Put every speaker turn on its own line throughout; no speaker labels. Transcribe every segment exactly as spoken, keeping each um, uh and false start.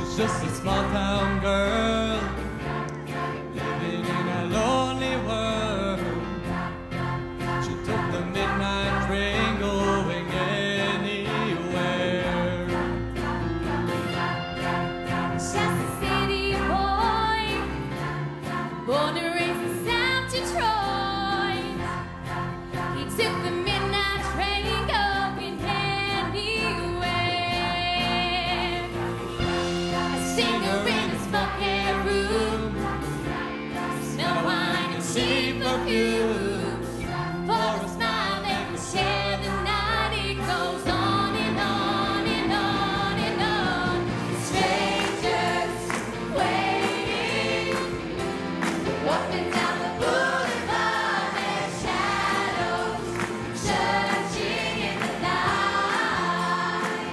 Just a small town girl living in a lonely world. She took the midnight train going anywhere.
Just a city boy, born and raised in South Detroit. He took the midnight train going anywhere. A singer in a smoky room, smell wine and cheap perfume. For a smile that we share the night, it goes on and on and on and on. Strangers waiting, up and down the boulevard, their shadows searching in the night.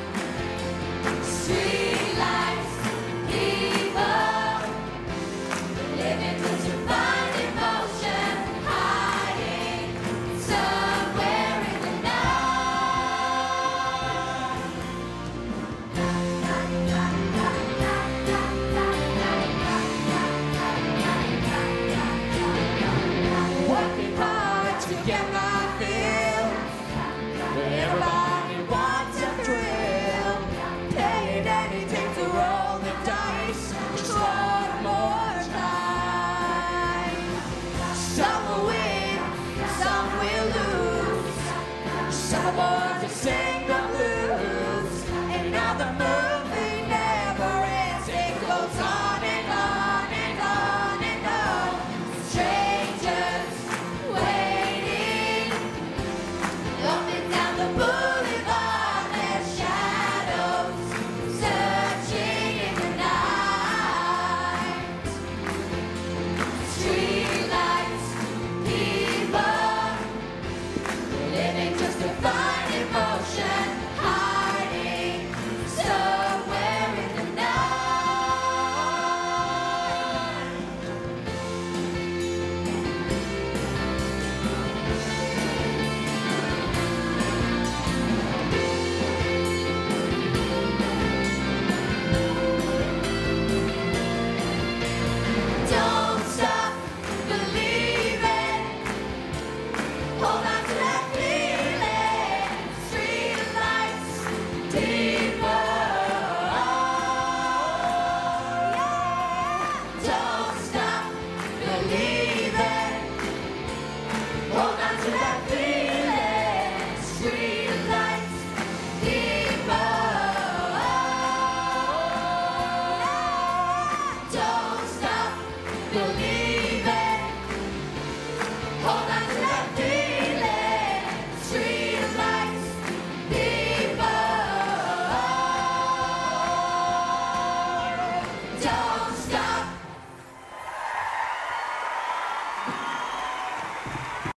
Street lights, people living just to find emotion, hiding somewhere in the night.
Working hard to get my fill. Everybody wants a thrill. Paying anything to roll the dice just one more time. Some will win, some will lose. Some are born to sing the blues. And now the movie never ends. It goes on and on and on and on.
Strangers waiting, up and down the boulevard, their shadows searching in the night. Street lights, people living just to find emotion, hiding somewhere in the night. Don't stop believing. Hold on to that feeling. Street lights, people. Don't stop believing. Hold on to that feeling. Street lights, people. Don't stop believing.